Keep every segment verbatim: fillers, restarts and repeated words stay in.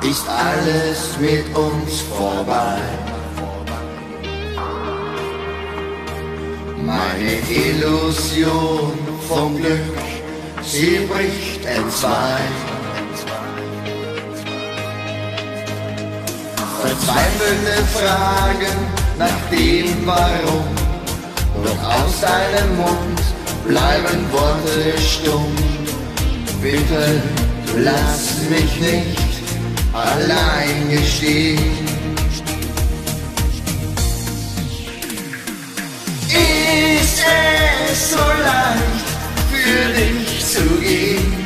ist alles mit uns vorbei. Meine Illusion vom Glück, sie bricht entzwei. Verzweifelte Fragen nach dem Warum, doch aus deinem Mund bleiben Worte stumm. Bitte lass mich nicht allein gestehen. Ist es so leicht für dich zu gehen?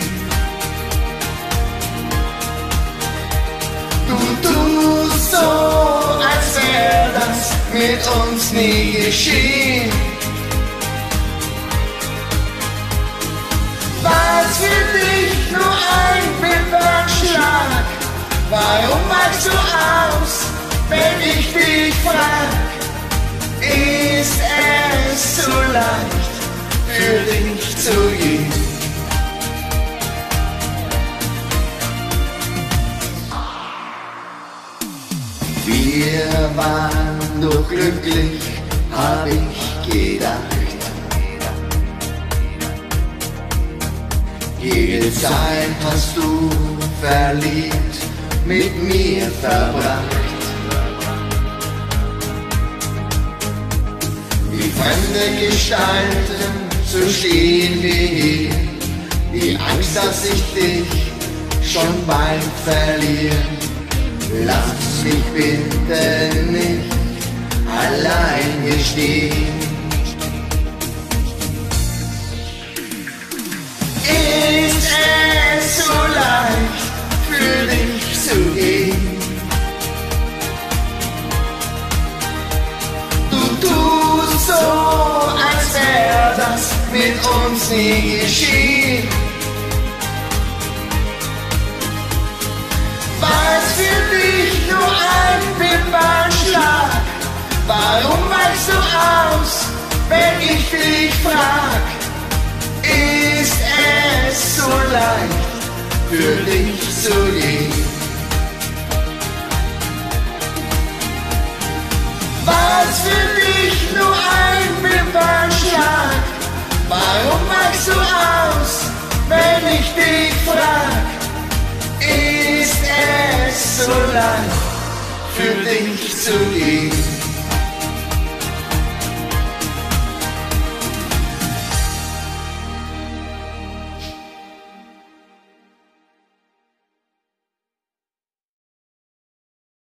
Du tust so, als wäre das mit uns nie geschehen. Was für dich nur ein Wimpernschlag? Warum weichst du aus, wenn ich dich frag? Ist es so leicht für dich zu gehen? Wir waren doch glücklich, hab ich gedacht. Jede Zeit hast du verliebt mit mir verbracht. Wie fremde Gestalten, so stehen wir hier. Die Angst, dass ich dich schon bald verliere. Lass mich bitte nicht allein hier stehen. Ist es so leicht für dich zu gehen? Du tust so, als wäre das mit uns nie geschehen. Was für dich nur ein Wimpernschlag? Warum weichst du aus, wenn ich dich frag? Ist es so leicht für dich zu gehen? Was für dich nur ein Wimpernschlag? Warum weichst du aus, wenn ich dich frag? Ist es so leicht für dich zu gehen?